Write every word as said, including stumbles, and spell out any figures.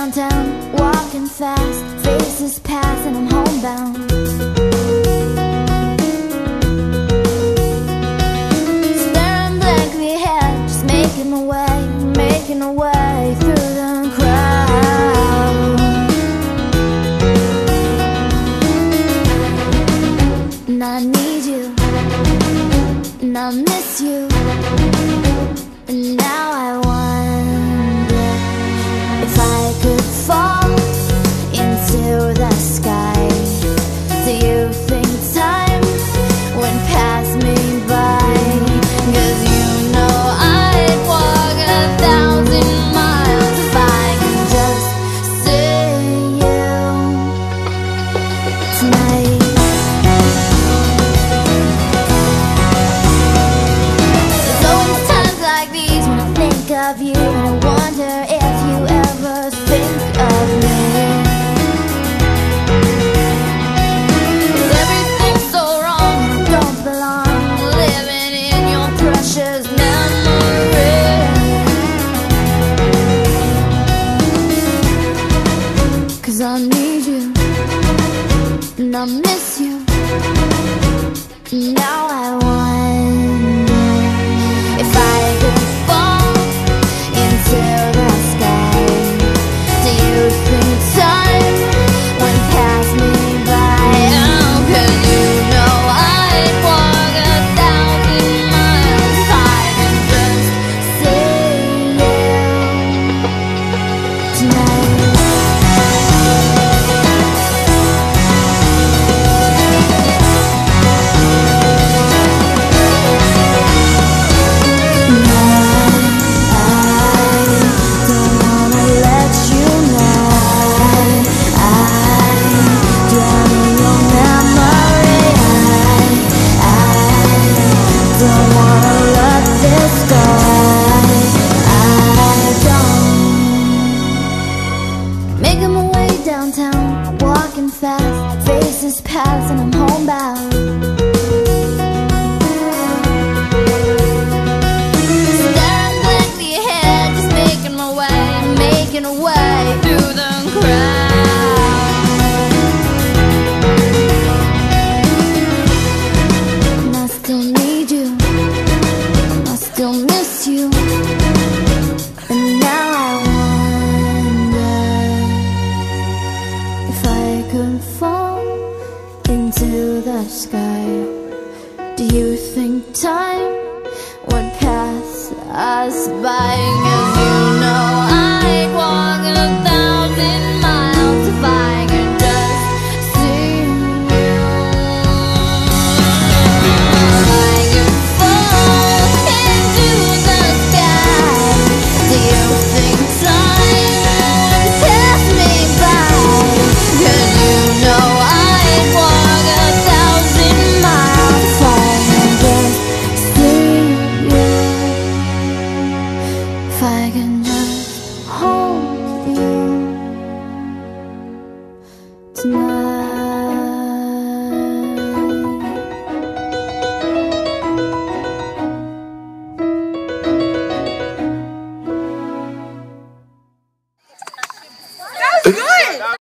downtown, walking fast, faces pass and I'm homebound. Staring blankly ahead, just making a way, making a way through the crowd. And I need you, and I miss you, and now I wonder if I could fall into the sky. Do you think time would pass me by? 'Cause you know I'd walk a thousand miles if I could just see you tonight. There's always times like these when I think of you, and I wonder if you ever think of me. 'Cause everything's so wrong and I don't belong, living in your precious memory. 'Cause I need you, and I miss you, and now I wonder if I could fall into the sky. Do you think time would pass me by? Oh, 'cause you know I'd walk a thousand miles if I could just see you tonight. Making my way downtown, walking fast, faces pass and I'm homebound. Staring blankly ahead, just making my way, making a way through the crowd. And I still need you, I still miss you, and now I wonder if I could fall into the sky. Do you think time would pass us by? 'Cause you know I'd walk a thousand miles if I could just see you. If I could fall into the sky, do you think time would pass me by? 'Cause you know I'd walk a thousand miles if I could just see you. If I can just hold you tonight.